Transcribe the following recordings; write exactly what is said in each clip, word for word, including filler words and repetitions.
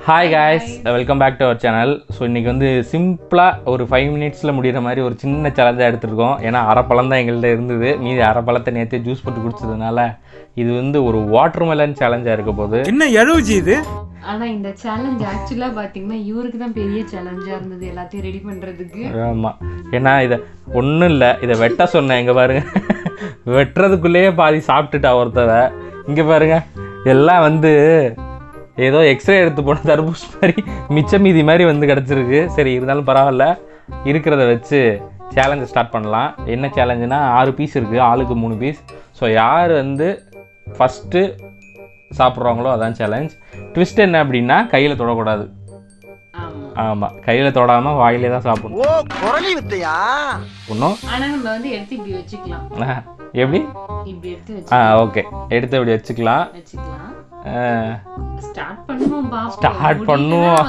Hi guys, welcome back to our channel. So இன்னைக்கு வந்து சிம்பிளா ஒரு five minutesல முடியற மாதிரி ஒரு சின்ன சேலஞ்ச் எடுத்துட்டோம். ஏனா அரை பழம் தான் எங்கள்ட்ட இருந்தது. மீதி அரை பழத்தை நேத்து ஜூஸ் போட்டு குடிச்சதனால இது வந்து ஒரு வாட்டர்மெலன் சேலஞ்சா இருக்க போகுது. என்ன எழுவுஜி இது? ஆனா இந்த சேலஞ்ச் एक्चुअली பாத்தீங்கன்னா இவருக்கு தான் பெரிய சேலஞ்சா இருந்தது எல்லாத்தையும் ரெடி பண்றதுக்கு. ஆமா. ஏனா இத ஒண்ணும் இல்ல. இத வெட்ட சொன்னேன் இங்க பாருங்க. வெட்றதுக்குள்ளேயே பாதி சாப்பிட்டுட்டா ஒருத்தவ. இங்க பாருங்க. எல்லாம் வந்து ஏதோ எக்ஸ்ரே எடுத்து போன தர்பூஸ் மாதிரி மிச்ச மீதி மாதிரி வந்து கிடச்சிருக்கு. சரி இருந்தாலும் பரவாயில்ல, இருக்கிறத வச்சு சேலஞ்சை ஸ்டார்ட் பண்ணலாம். என்ன சேலஞ்சுனா ஆறு பீஸ் இருக்குது, ஆளுக்கு மூணு பீஸ். ஸோ யார் வந்து ஃபஸ்ட்டு சாப்பிட்றாங்களோ அதான் சேலஞ்ச். ட்விஸ்ட் என்ன அப்படின்னா கையில் தொடக்கூடாது. ஆமாம், கையில் தொடாமல் வாயிலே தான் சாப்பிடணும். ஒன்றும் ஆனால் நம்ம வந்து எடுத்து இப்படி வச்சுக்கலாம். எப்படி? இப்படி எடுத்து ஆ ஓகே, எடுத்து இப்படி வச்சுக்கலாம். வச்சுக்கலாம். ஸ்டார்ட் பண்ணுவோம் பா ஸ்டார்ட் பண்ணுவோம்.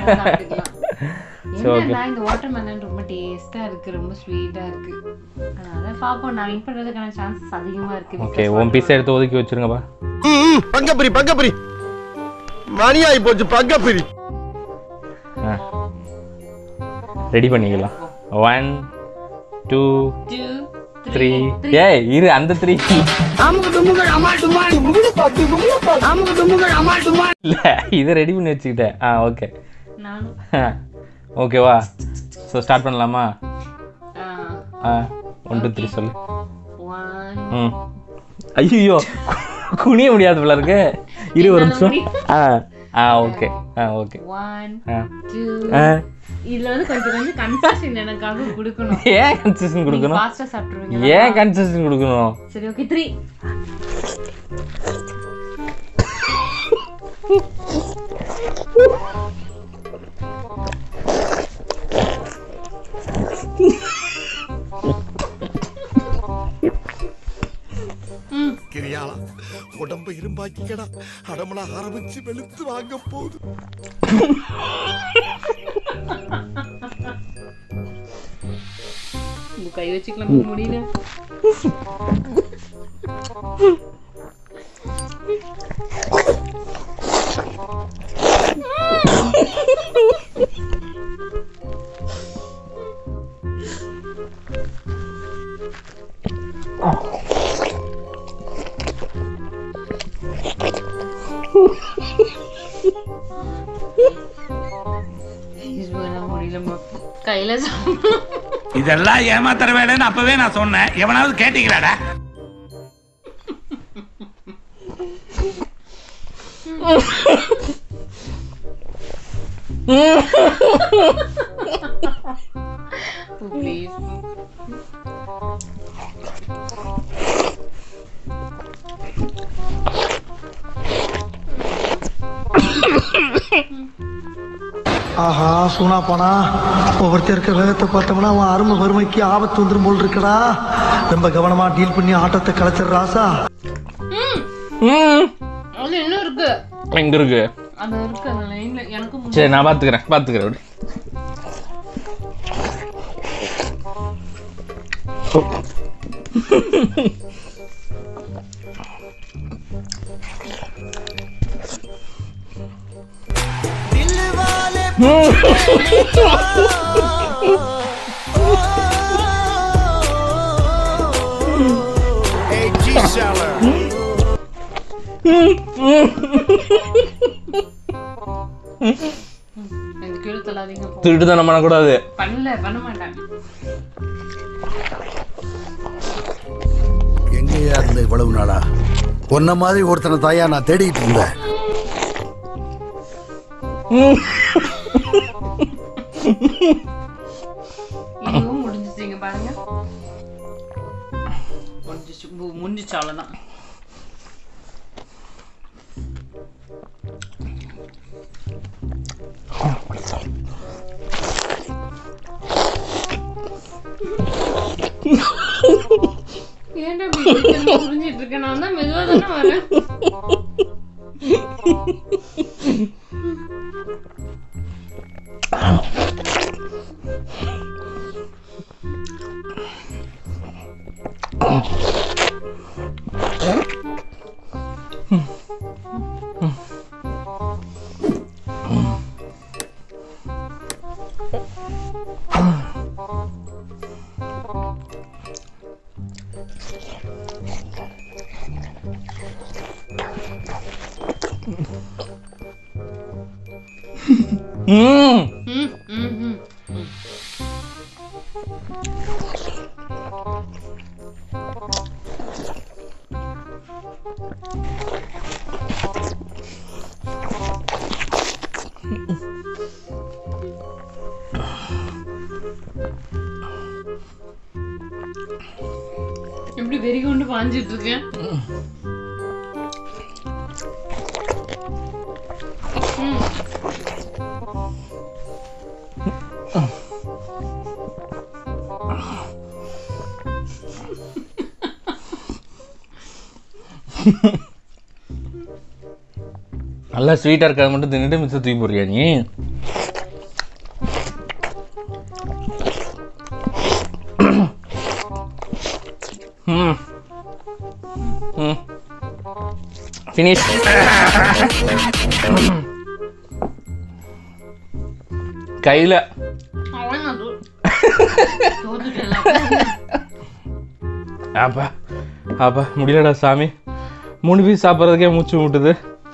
சோ ஓகே, இந்த வாட்டர்மெலன் ரொம்ப டேஸ்டா இருக்கு, ரொம்ப ஸ்வீட்டா இருக்கு. அதனால பாப்போம், நான் வின் பண்றதுக்கான சான்சஸ் அதிகமா இருக்கு. ஓகே, ஒன் பீஸ் எடுத்து ஒதுக்கி வச்சிருங்க பா. ம் பங்கப்பரி பங்கப்பரி மணி ஆயி போச்சு. பங்கப்பரி ரெடி பண்ணிக்கலாம். One two three. ஏய் இரு, அந்த த்ரீ இல்ல, இதை ரெடி பண்ணி வச்சுக்கிட்டேன். ஆ ஓகே ஓகேவா? ஸோ ஸ்டார்ட் பண்ணலாமா? ஆ ஒன் டூ த்ரீ சொல்லு. ம் ஐயோ, குனிய முடியாது போல இருக்கு. இரு ஒரு நிமிஷம். ஆ ஆ ஓகே ஆ ஓகே. இதுல வந்து கொஞ்சம் கொஞ்சம் கன்செஷன் எனக்காக கொடுக்கணும். ஏன் கன்செஷன் கொடுக்கணும்? ஃபாஸ்டா சாப்பிடுவீங்க. ஏன் கன்செஷன் கொடுக்கணும்? சரி ஓகே, த்ரீ. கிரியாளா உடம்ப இரும்பாக்கிக்கடா, அடமலா ஆரம்பிச்சு வெளுத்து வாங்க போகுது. கை வச்சுக்கலாம் முடியல. கையில இதெல்லாம் ஏமாத்தற வேலைன்னு அப்பவே நான் சொன்னேன். எவனாவது கேட்டீங்களாடா? ப்ளீஸ். ஆஹா சூனா போனா ஒவ்வொருத்தர் இருக்க வேகத்தை பார்த்தோம்னா அவன் அருமை வறுமைக்கு ஆபத்து வந்துடும் போல் இருக்கடா. ரொம்ப கவனமா டீல் பண்ணி ஆட்டத்தை கலைச்சிடுறாசா. அது இன்னும் இருக்கு. எங்க இருக்கு? அது இருக்கு அந்த லைன்ல. எனக்கு சரி, நான் பாத்துக்கிறேன் பாத்துக்கிறேன். திருட்டுத்தனம் பண்ணக்கூடாது. பண்ணல, பண்ண மாட்டேன். எங்கேயா இருந்த இவ்வளவு நாளா? ஒன்ன மாதிரி ஒருத்தனை தாயா நான் தேடிட்டு இருந்தேன். இதுவும் முடிஞ்சிச்சிங்க பாருங்க. முடிஞ்சிச்சு, முடிஞ்சிச்சு, அவ்வளவுதான். ஏன்டா புரிஞ்சிட்டு இருக்கேன்? நான் தான் மெதுவா தானே வரேன். Mm. ம் ம் ம் ம் எப்படி வெறி கொண்டு பாஞ்சிட்டு இருக்கேன். நல்லா ஸ்வீட்டாக இருக்காது மட்டும் தின்னுட்டு மிச்சம் தூக்கி போடுறியா நீ? ம் ம் ஃபினிஷ். கையில் அப்பா அப்பா முடியலடா சாமி. மூணு பீஸ் சாப்பிட்றதுக்கே மூச்சு விட்டுது.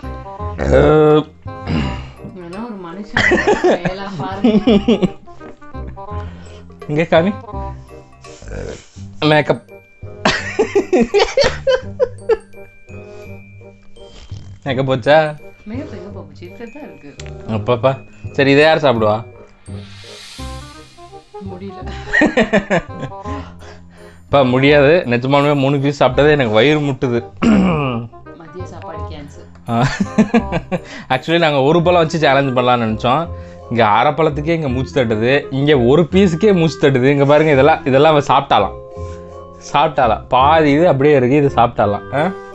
இங்கே காமி மேக்கப் மேக்கப் போச்சா? அப்பாப்பா சரி இதை யார் சாப்பிடுவா? அப்பா முடியாது நிஜமாலுமே. மூணு பீஸ் சாப்பிட்டதே எனக்கு வயிறு முட்டுது. ஆக்சுவலி நாங்கள் ஒரு பழம் வச்சு சேலஞ்ச் பண்ணலாம்னு நினச்சோம். இங்கே அரை பழத்துக்கே இங்கே மூச்சு தட்டுது, இங்கே ஒரு பீஸுக்கே மூச்சு தட்டுது. இங்கே பாருங்கள் இதெல்லாம் இதெல்லாம் அவன் சாப்பிட்டாலாம் சாப்பிட்டாலாம் பாதி இது அப்படியே இருக்குது. இது சாப்பிட்டாலாம்.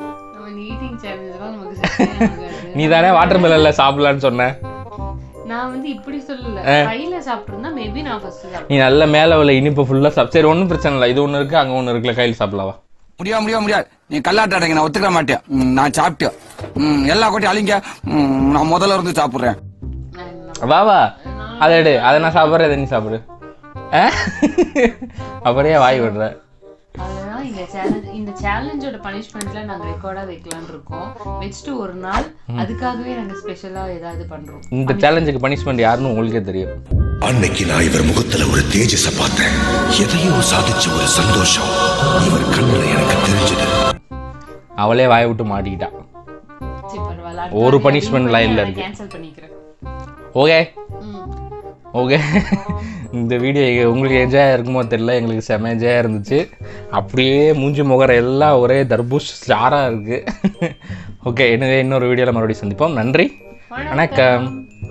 நீ தானே வாட்டர் மெலன்ல சாப்பிடலான்னு சொன்ன. நான் வந்து இப்படி சொல்லல, கையில சாப்பிட்டிருந்தா மேபி நான் ஃபர்ஸ்ட் சாப்பிடுவேன். நீ நல்ல மேல உள்ள இனிப்பு ஃபுல்லா சாப்பிடு. சரி ஒன்றும் பிரச்சனை இல்லை. இது ஒன்று இருக்கு, அங்கே ஒன்று இருக்குல்ல, கையில் சாப்பிடலாவா? முடியாது முடியாது முடியாது. நீ கல்லாட்டாடங்க, நான் ஒத்துக்க மாட்டேன். நான் சாப்பிட்டேன். ம் எல்லா கொட்டி அழிங்க. நான் முதல்ல இருந்து சாப்பிட்றேன். வா வா அதை எடு. அதை நான் சாப்பிட்றேன், இதை நீ சாப்பிடு. அப்படியே வாய் விடுற. அதனால இந்த சேலஞ்ச் இந்த சேலஞ்சோட பனிஷ்மெண்ட்ல நாங்க ரெக்கார்டா வைக்கலாம்னு இருக்கோம். வச்சுட்டு ஒரு நாள் அதுக்காகவே நாங்க ஸ்பெஷலா ஏதாவது பண்றோம். இந்த சேலஞ்சுக்கு பனிஷ்மெண்ட் யாருன்னு உங்களுக்கே தெரியும். அன்னைக்கு நான் இவர் முகத்துல ஒரு தேஜஸ பார்த்தேன். எதையோ சாதிச்ச ஒரு சந்தோஷம் இவர் கண்ணுல எனக்கு தெரிஞ்சது. அவளே வாயை விட்டு மாட்டிக்கிட்டா. ஒரு பனிஷ்மெண்ட் லைன்ல இருக்கு. கேன்சல் பண்ணிக்கிறேன். Okay okay. இந்த வீடியோ உங்களுக்கு என்ஜாய் இருக்குமோ தெரியல, எங்களுக்கு செம என்ஜாயாக இருந்துச்சு. அப்படியே மூஞ்சி முகர எல்லாம் ஒரே தர்பூஷ் ஸ்டாராக இருக்குது. ஓகே, எனவே இன்னொரு வீடியோவில் மறுபடியும் சந்திப்போம். நன்றி, வணக்கம்.